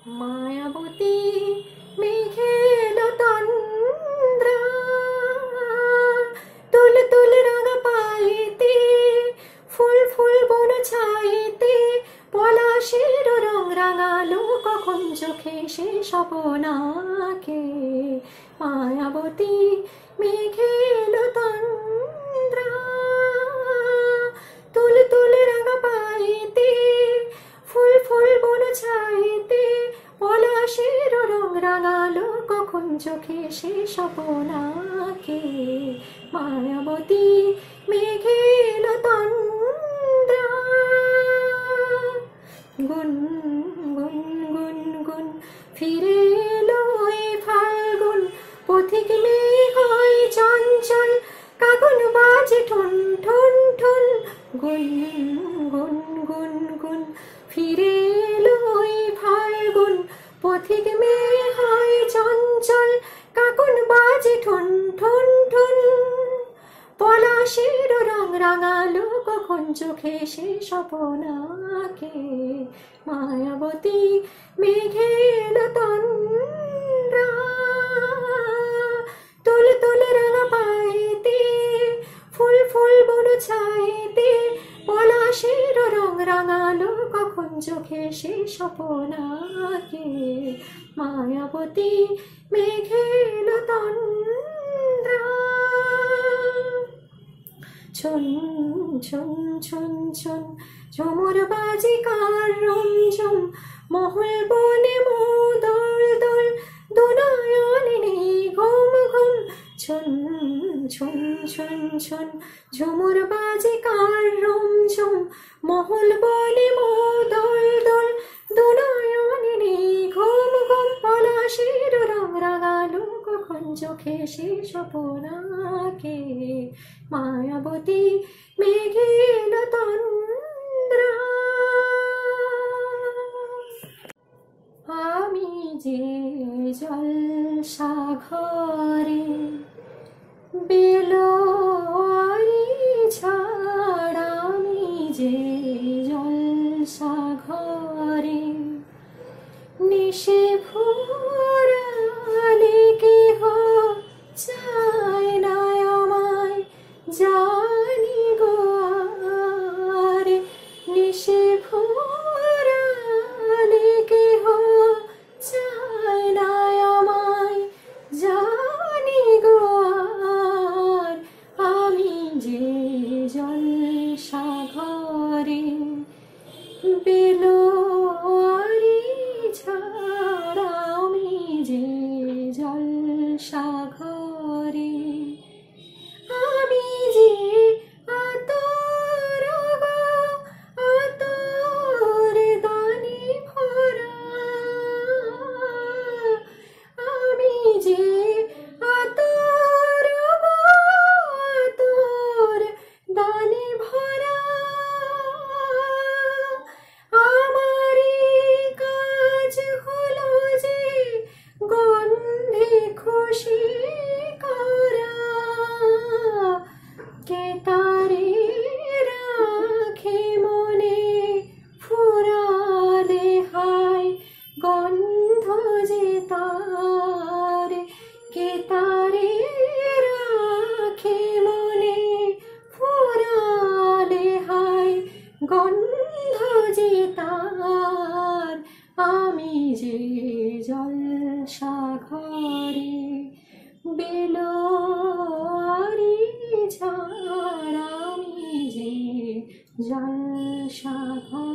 মায়াবতী মেঘেল তন্দ্রা, তুল তুল রাঙা পাইতে, ফুল ফুল বন ছাইতে, পলাশের রং রাঙালো কখন চোখে সে স্বপনাকে। মায়াবতী মেঘেল তন্দ্রা, তুল তুল রাঙা পাইতে, ফুল ফুল বন ছাইতে, পলাশের রং রাঙালো কখন চোখে সে স্বপনাকে। মায়াবতী মেঘেল তন্দ্রা। গুন গুন গুন গুন ফিরে এলো এই ফাল্গুন, পথিক মেঘ হয় চঞ্চল, কাগুন বাজে ঠুন ঠুন ঠুন। গুন গুন গুন গুন ফিরে এলো এই ফাল্গুন, পথিক মেঘ হয় চঞ্চল, কাগুন বাজে ঠুন ঠুন ঠুন। পলাশের রং রাঙালো কখন চোখে সে স্বপনাকে। মায়াবতী মেঘেল তন্দ্রা, তুল তুল রাঙা পাইতে, ফুল ফুল বন ছাইতে, পলাশের রং রাঙালো কখন চোখে সে স্বপনাকে। মায়াবতী মেঘেল তন্দ্রা। ছুন ছুন ছুন ছুন ঝুমুর বাজে কার রমঝম, মহল বনে মোদল দোল, দুনয়নে নেই ঘুম ঘুম। ছুন ছুন ছুন ছুন ঝুমুর বাজে কার রমঝম, মহল বনে মোদল দোল, দুনয়নে নেই ঘুম ঘুম। পলাশের রং রাঙালো কখন চোখে সে স্বপনাকে। মায়াবতী মেঘেল তন্দ্রা। আমি যে জলসাঘরে বেলোয়ারি ছাড়া, আমি যে জলসাঘরে নিশে ভোরালে কেহ চায় না আমায়, জানি গো আর নিশে ভোরালে কেহ চায় না আমায়, জানি গো আর। আমি যে জলসাঘরে বেলোয়ারি ছাড়া, আমি যে জলসাঘরে, আমি যে আতর গো আতর দানি ভরা, আমি যে আতর গো আতর দানি ভরা। আমারই কাজ হলো যে গন্ধে খুশি করা, কে তারে রাখে মনে ফুরালে হায়, গন্ধ যে তার, কে তারে রাখে মনে ফুরালে হায়, গন্ধ যে তার। আমি যে জলসাঘরে বেলোয়ারি ছাড়া, আমি যে জলসাঘরে।